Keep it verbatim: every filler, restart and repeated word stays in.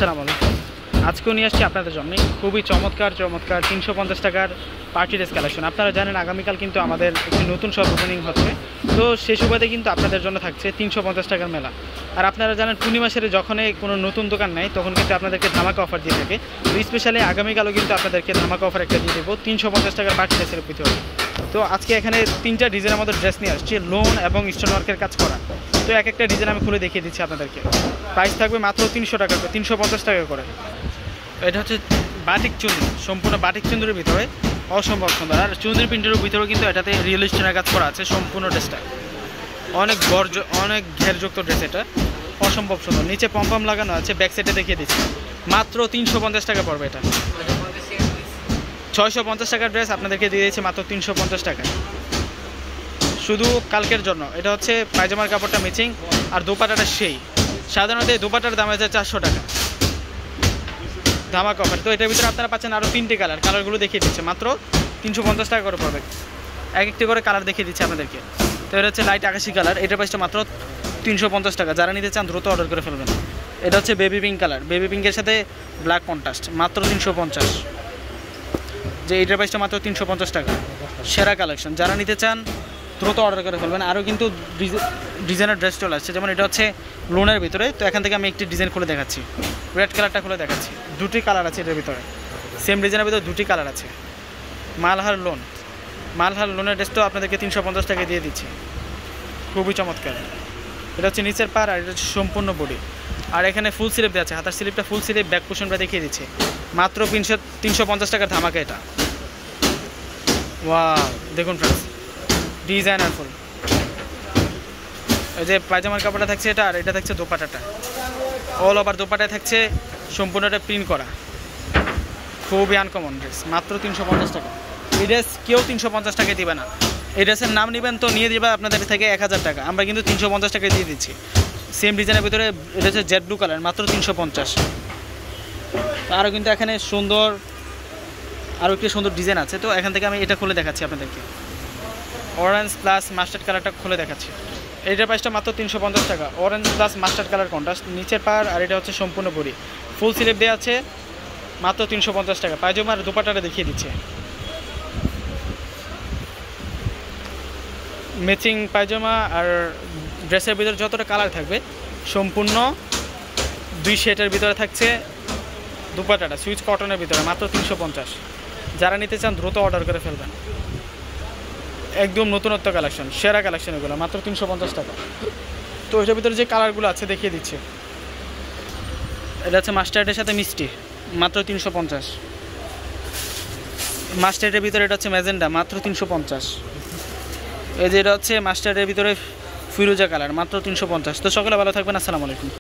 আসসালামু আলাইকুম। আজকেও নিয়ে আসছি আপনাদের জন্য খুবই চমৎকার চমৎকার তিনশো পঞ্চাশ টাকার পার্টি ড্রেস কালেকশন। আপনারা জানেন আগামীকাল কিন্তু আমাদের একটি নতুন শপ ওপেনিং হচ্ছে, তো সেই সুবাদে কিন্তু আপনাদের জন্য থাকছে তিনশো পঞ্চাশ টাকার মেলা। আর আপনারা জানেন পূর্ণিমা সেরে যখনই কোনো নতুন দোকান নেয় তখন কিন্তু আপনাদেরকে ধামাকা অফার দিয়ে থাকে। তো স্পেশালি আগামীকালও কিন্তু আপনাদেরকে ধামাকা অফার একটা দিয়ে দেবো তিনশো পঞ্চাশ টাকার পার্টি ড্রেসের ভিতরে। তো আজকে এখানে তিনটা ডিজাইনের মধ্যে ড্রেস নিয়ে আসছি, লোন এবং স্টোন ওয়ার্কের কাজ করা। তো এক একটা ডিজাইন আমি খুলে দেখিয়ে দিচ্ছি আপনাদেরকে। প্রাইস থাকবে মাত্র তিনশো টাকা করে, তিনশো পঞ্চাশ টাকা করে। এটা হচ্ছে বাটিক চুন্দ্রি, সম্পূর্ণ বাটিক চুন্দ্রির ভিতরে অসম্ভব সুন্দর। আর চুন্দ্রি প্রিন্টের ভিতরেও কিন্তু এটাতে রিয়েল স্টোনের কাজ করা আছে সম্পূর্ণ ড্রেসটা। অনেক গর্জ অনেক ঘেরযুক্ত ড্রেস, এটা অসম্ভব সুন্দর। নিচে পম্পম লাগানো আছে, ব্যাক সাইডে দেখিয়ে দিচ্ছি। মাত্র তিনশো পঞ্চাশ টাকা পড়বে এটা। ছয়শো পঞ্চাশ টাকার ড্রেস আপনাদেরকে দিয়ে দিয়েছে মাত্র তিনশো পঞ্চাশ টাকা শুধু কালকের জন্য। এটা হচ্ছে পায়জামার কাপড়টা ম্যাচিং আর দোপাটাটা সেই। সাধারণত এই দোপাটার দাম আছে চারশো টাকা, ধামাকা অফার। তো এটার ভিতরে আপনারা পাচ্ছেন আরও তিনটে কালার, কালারগুলো দেখিয়ে দিচ্ছে মাত্র তিনশো পঞ্চাশ টাকা করে পড়বে। এক একটি করে কালার দেখিয়ে দিচ্ছে আপনাদেরকে। তো এটা হচ্ছে লাইট আকাশি কালার, এটার প্রাইসটা মাত্র তিনশো পঞ্চাশ টাকা। যারা নিতে চান দ্রুত অর্ডার করে ফেলবেন। এটা হচ্ছে বেবি পিঙ্ক কালার, বেবি পিঙ্কের সাথে ব্ল্যাক কন্ট্রাস্ট, মাত্র তিনশো পঞ্চাশ। যে এটার প্রাইসটা মাত্র তিনশো পঞ্চাশ টাকা। সেরা কালেকশন, যারা নিতে চান দ্রুত অর্ডার করে ফেলবেন। আরও কিন্তু ডিজাইনের ড্রেস চলে আসছে, যেমন এটা হচ্ছে লোনের ভিতরে। তো এখান থেকে আমি একটি ডিজাইন খুলে দেখাচ্ছি, রেড কালারটা খুলে দেখাচ্ছি। দুটি কালার আছে এটার ভিতরে, সেম ডিজাইনের ভিতরে দুটি কালার আছে। মালহার লোন, মালহার লোনের ড্রেসটাও আপনাদেরকে তিনশো পঞ্চাশ টাকা দিয়ে দিচ্ছি, খুবই চমৎকার। এটা হচ্ছে নিচের পার আর এটা হচ্ছে সম্পূর্ণ বডি। আর এখানে ফুল স্লিপ দেওয়া আছে, হাতার স্লিপটা ফুল স্লিপ, ব্যাক পোর্শনটা দেখিয়ে দিচ্ছে মাত্র তিনশো তিনশো পঞ্চাশ টাকার ধামাকা এটা। ওয়াও, দেখুন ফ্রেন্ডস, ডিজাইনার ফুল। এই যে পায়জামার কাপড়টা থাকছে এটা, আর এটা থাকছে দোপাটাটা। অল ওভার দোপাটায় থাকছে সম্পূর্ণটা প্রিন্ট করা, খুবই আনকমন ড্রেস, মাত্র তিনশো পঞ্চাশ টাকা। এই ড্রেস কেউ তিনশো পঞ্চাশ টাকায় দিবে না। এই ড্রেসের নাম নেবেন তো নিয়ে দেবে আপনাদের থেকে এক হাজার টাকা, আমরা কিন্তু তিনশো পঞ্চাশ টাকায় দিয়ে দিচ্ছি। সেম ডিজাইনের ভিতরে এটা হচ্ছে জেড ব্লু কালার, মাত্র তিনশো পঞ্চাশ। আরও কিন্তু এখানে সুন্দর আরও একটি সুন্দর ডিজাইন আছে। তো এখান থেকে আমি এটা খুলে দেখাচ্ছি আপনাদেরকে, অরেঞ্জ প্লাস মাস্টার্ড কালারটা খুলে দেখাচ্ছি। এইটার প্রাইসটা মাত্র তিনশো পঞ্চাশ টাকা। Orange plus mustard colour contrast, নিচের পার আর এটা হচ্ছে সম্পূর্ণ বডি, ফুল স্লিপ দেওয়া আছে, মাত্র তিনশো পঞ্চাশ টাকা। পায়জামার দোপাটাটা দেখিয়ে দিচ্ছে, ম্যাচিং পায়জামা আর ড্রেসের ভিতরে যতটা কালার থাকবে সম্পূর্ণ দুই শেটের ভিতরে থাকছে দোপাটাটা, সুইচ কটনের ভিতরে, মাত্র তিনশো পঞ্চাশ। যারা নিতে চান দ্রুত অর্ডার করে ফেলবেন। একদম নতুনত্ব কালেকশন, সেরা কালেকশন এগুলো, মাত্র তিনশো পঞ্চাশ টাকা। তো এটার ভিতরে যে কালারগুলো আছে দেখিয়ে দিচ্ছে। এটা হচ্ছে মাস্টার্ডের সাথে মিষ্টি, মাত্র তিনশো পঞ্চাশ। মাস্টার্ডের ভিতরে এটা হচ্ছে ম্যাজেন্ডা, মাত্র তিনশো পঞ্চাশ। এই যে এটা হচ্ছে মাস্টার্ডের ভিতরে ফিরোজা কালার, মাত্র তিনশো পঞ্চাশ। তো সকলে ভালো থাকবেন, আসসালামু আলাইকুম।